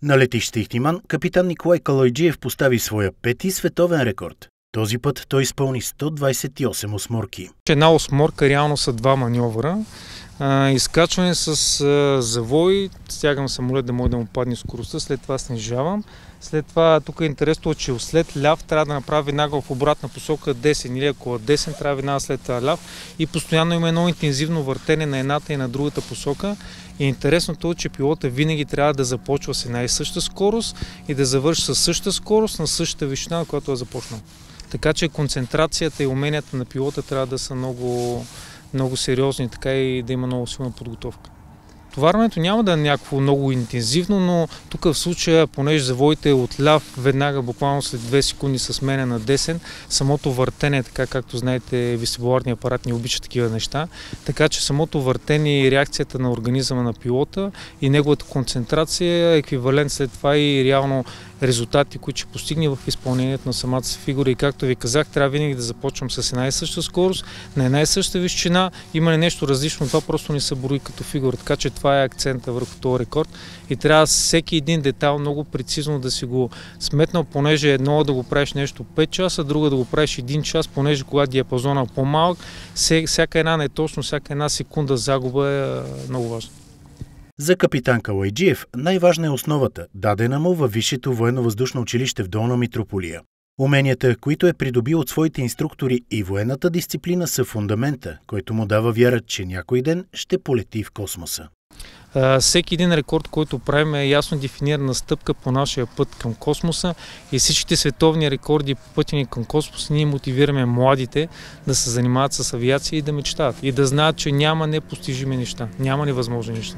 На летище Ихтиман капитан Николай Калайджиев постави своя пети световен рекорд. Този път той изпълни 128 осморки. Една осморка реално са два маньовъра. Изкачване с завой, стягам самолет да може да му падне скоростта, след това снижавам. След това тук е интересно, че след ляв трябва да направя веднага в обратна посока десен, или ако десен трябва веднага след това ляв, и постоянно има едно интензивно въртене на едната и на другата посока. И интересното е, че пилота винаги трябва да започва с една и съща скорост и да завърши с същата скорост на същата височина, на която е започнал. Така че концентрацията и уменията на пилота трябва да са много сериозни, така и да има много силна подготовка. Товарването няма да е някакво много интензивно, но тук в случая, понеже завоите от ляв веднага, буквално след 2 секунди се сменя на десен, самото въртене, така както знаете, вестибуларният апарат не обича такива неща, така че самото въртене и реакцията на организма на пилота и неговата концентрация е еквивалент след това и реално резултати, които ще постигне в изпълнението на самата си фигура. И както ви казах, трябва винаги да започвам с една и съща скорост, на една и съща височина. Има ли нещо различно, това просто не се брои като фигура. Така че това е акцента върху този рекорд. И трябва всеки един детайл много прецизно да си го сметнал, понеже едно е да го правиш нещо 5 часа, друго да го правиш 1 час, понеже когато диапазона е по-малък, всяка една неточност, всяка една секунда загуба е много важна. За капитан Калайджиев най-важна е основата, дадена му във Висшето военно-въздушно училище в Долна Митрополия. Уменията, които е придобил от своите инструктори, и военната дисциплина са фундамента, който му дава вяра, че някой ден ще полети в космоса. Всеки един рекорд, който правим, е ясно дефинирана стъпка по нашия път към космоса, и всичките световни рекорди по пътя ни към космоса ние мотивираме младите да се занимават с авиация и да мечтаят и да знаят, че няма непостижими неща, няма невъзможни неща.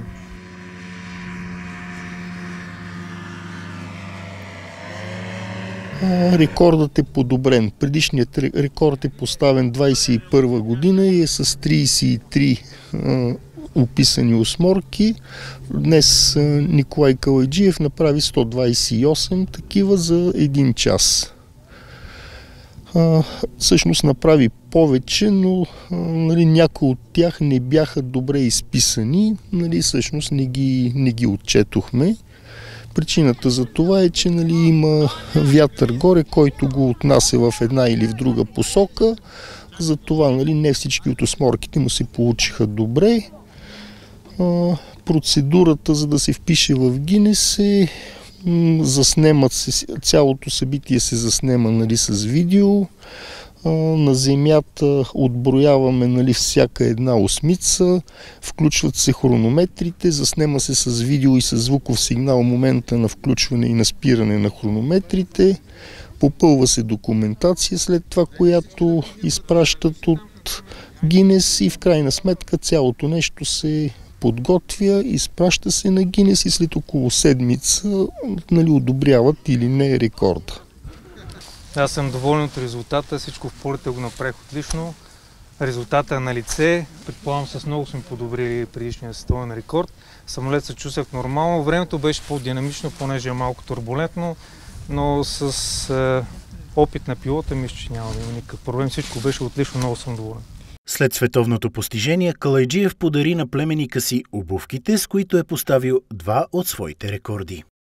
Рекордът е подобрен. Предишният рекорд е поставен 21 година и е с 33 описани осморки. Днес Николай Калайджиев направи 128 такива за 1 час. Всъщност направи повече, но някои от тях не бяха добре изписани. Всъщност не ги отчетохме. Причината за това е, че има вятър горе, който го отнася в една или в друга посока. Затова не всички от осморките му се получиха добре. Процедурата, за да се впише в Гинес, е цялото събитие се заснема с видео. На земята отброяваме всяка една осмица, включват се хронометрите, заснема се с видео и с звуков сигнал момента на включване и на спиране на хронометрите, попълва се документация след това, която изпращат от Гинес, и в крайна сметка цялото нещо се подготвя, изпраща се на Гинес и след около седмица одобряват или не рекорда. Аз съм доволен от резултата, всичко в полета го направих отлично. Резултата е на лице, предполагам с много сме подобрили предишния световен рекорд. Самолет се чувствах нормално, времето беше по-динамично, понеже е малко турбулентно, но с опит на пилота мисля, че няма да има никакъв проблем, всичко беше отлично, много съм доволен. След световното постижение, Калайджиев подари на племенника си обувките, с които е поставил 2 от своите рекорди.